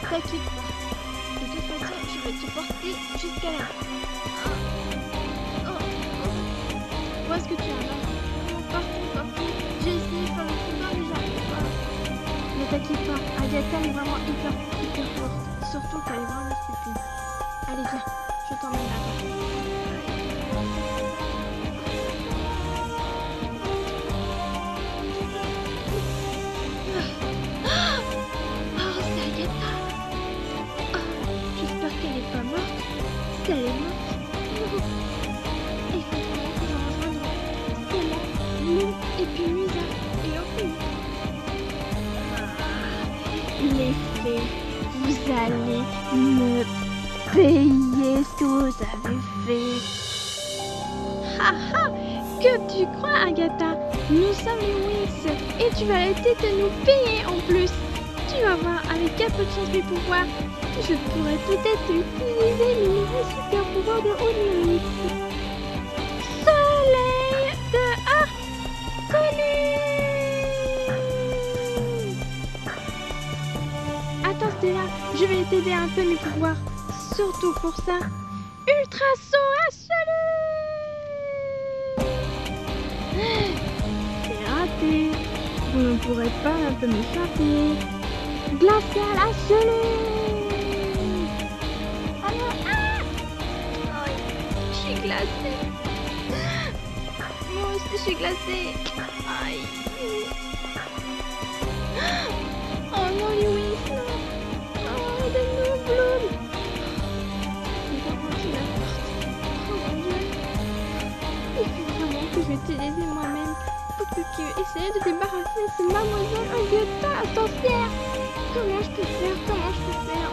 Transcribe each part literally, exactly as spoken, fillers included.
T'inquiète pas. De toute façon, je vais te porter jusqu'à là. Oh, oh, oh. Où est-ce que tu es là? Partout, partout. J'ai essayé de faire le combat, mais j'arrive pas. Ne t'inquiète pas, Agatha est vraiment hyper, hyper forte. Surtout qu'elle est vraiment stupide. Allez, viens, je t'emmène là-bas. Oh, c'est Agatha. Oh, j'espère qu'elle n'est pas morte. Si elle est morte, il faut vraiment que je rejoigne Stella, Lou et puis Musa. Et hop. Les fées, vous allez me payer ce que vous avez fait. Haha, que tu crois, Agatha? Nous sommes les Winx et tu vas arrêter de nous payer en plus. Tu vas voir, avec un peu de chance mes pouvoirs, je pourrais peut-être utiliser mes nouveaux super pouvoirs de Winx. Soleil de Arconis. Attends Stella, je vais t'aider un peu mes pouvoirs. Surtout pour ça. Ultra saut absolu. C'est raté. Vous ne pourrez pas un peu m'échapper. Glacial absolu. Alors, ah oh, je suis glacée. Moi aussi je suis glacée. Aïe. Oh non, les Winx, non. Oh, donne-nous Bloom. C'est vraiment qui la porte. Oh mon Dieu. Il faut vraiment que je t'utilise moi-même pour que tu essayes de débarrasser de mademoiselle Agatha sorcière. Comment je peux faire? Comment je peux faire?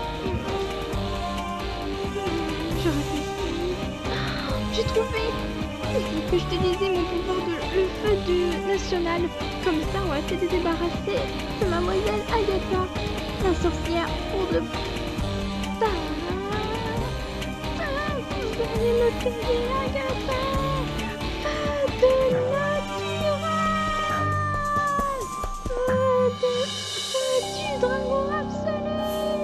Je réfléchis. Oh, j'ai trouvé. Il faut que je t'utilise mon pouvoir de le feu du national. Comme ça, on va essayer de débarrasser de mademoiselle Agatha, la sorcière, pour de... Ta, ta, vous allez me payer, Agatha. Pas de naturel. Pas de... Pas du dragon absolu.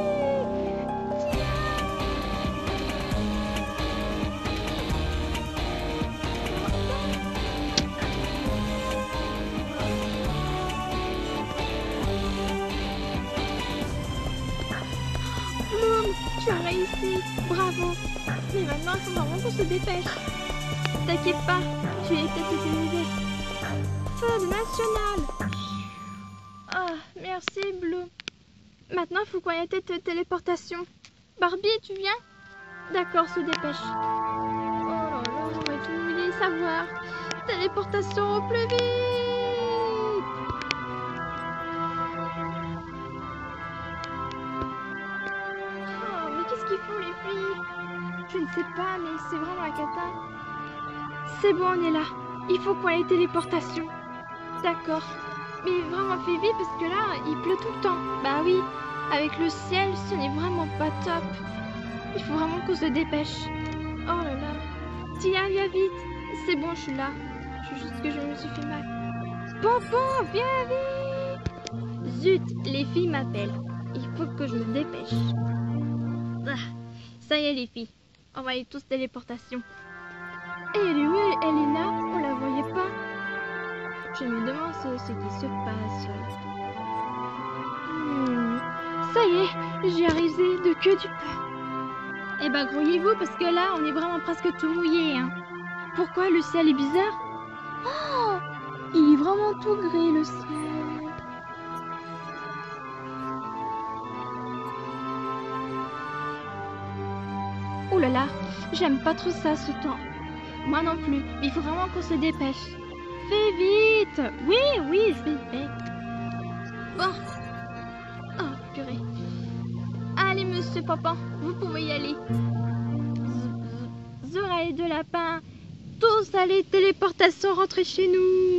Tu as réussi, bravo. Mais maintenant, il faut vraiment qu'on se dépêche. T'inquiète pas, je vais peut-être t'utiliser. Feu national. Ah, merci Blue. Maintenant, il faut qu'on ait tête de téléportation. Barbie, tu viens? D'accord, se dépêche. Oh là là, j'aurais tout voulu savoir. Téléportation au plus vite. Qu'est-ce qu'ils font les filles? Je ne sais pas, mais c'est vraiment la cata. C'est bon, on est là. Il faut qu'on ait téléportation. D'accord. Mais vraiment fais vite parce que là, il pleut tout le temps. Bah oui, avec le ciel, ce n'est vraiment pas top. Il faut vraiment qu'on se dépêche. Oh là là. Tiens, viens vite. C'est bon, je suis là. Je suis juste que je me suis fait mal. Pompon, viens vite. Zut, les filles m'appellent. Il faut que je me dépêche. Ah, ça y est les filles, on va aller tous téléportation. Et elle est où Elena? On la voyait pas. Je me demande ce, ce qui se passe. Hmm, ça y est, j'ai arrivé de que du peu. Eh ben grouillez-vous parce que là on est vraiment presque tout mouillé. Hein. Pourquoi le ciel est bizarre? Oh, il est vraiment tout gris le ciel. Oh là là, j'aime pas trop ça ce temps. Moi non plus, il faut vraiment qu'on se dépêche. Fais vite. Oui, oui, je vais faire. Bon. Oh, purée. Allez, monsieur Papa, vous pouvez y aller. Z oreilles de lapin. Tous allez, téléportation, rentrez chez nous.